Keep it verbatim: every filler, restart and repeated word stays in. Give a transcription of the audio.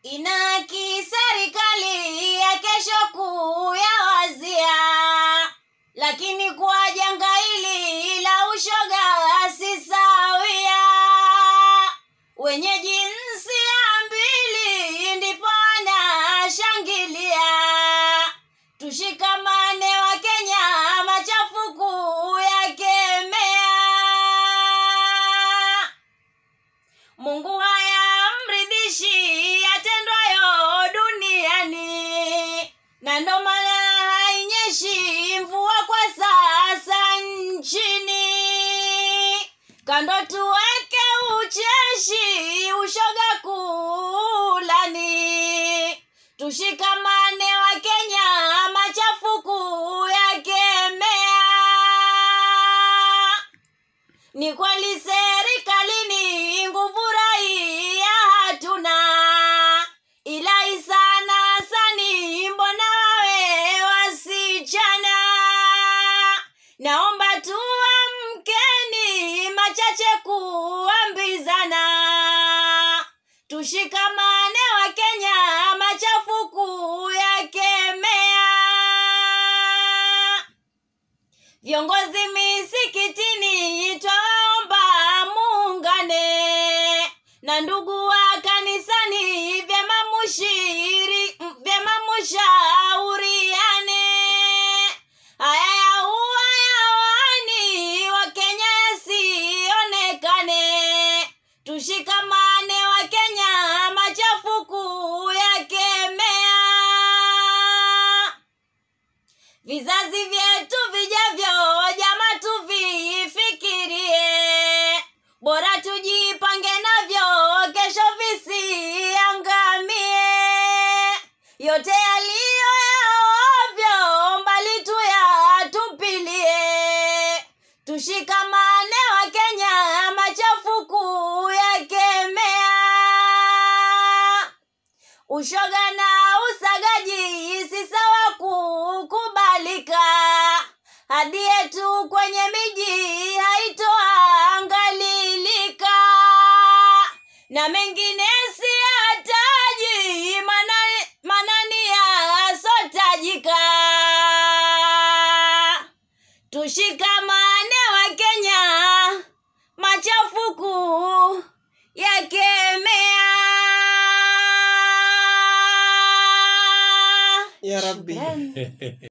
Inaki serikali ya kesho kuyawazia, lakini kwa janga hili la ushoga si sawia. Wenye jinsia mbili ndipo wanashangilia. Tushikamane wa Kenya, machafuku yakemea. Mungu haya mridhishi yatendwayo duniani, na ndo maana hainyeshi mvua kwa sasa nchini. Kando tuweke ucheshi, ushoga kulani. Tushikamane wa Kenya, machafuku yakemea. Ni kweli serikalini nguvu raia hatuna, ila isana sani mbona wawe wasichana. Naomba tuamkeni, machache kuambizana. Tushikamane wa Kenya, machafuku yakemea. Viongozi misikitini twaomba muungane, na ndugu wa kanisani vyema mushiri vyema mushauriane. Haya ya uayawani wa Kenya yasionekane. Tushikamane wa Kenya, machafuku yakemea. Vizazi vyetu vijavyo jama tuvifikirie, bora tujipange navyo kesho visiangamie. Yote yaliyo ya ovyo mbali tuyatupilie. Tushikamane wa Kenya, machafuku yakemea. Ushoga na usagaji si sawa kukubalika. Hadi yetu kwenye miji haitoangalilika, na mengine si hataji manani, manani yasotajika. Tushikamane wa Kenya, machafuku yakemea. Ya Rabbi.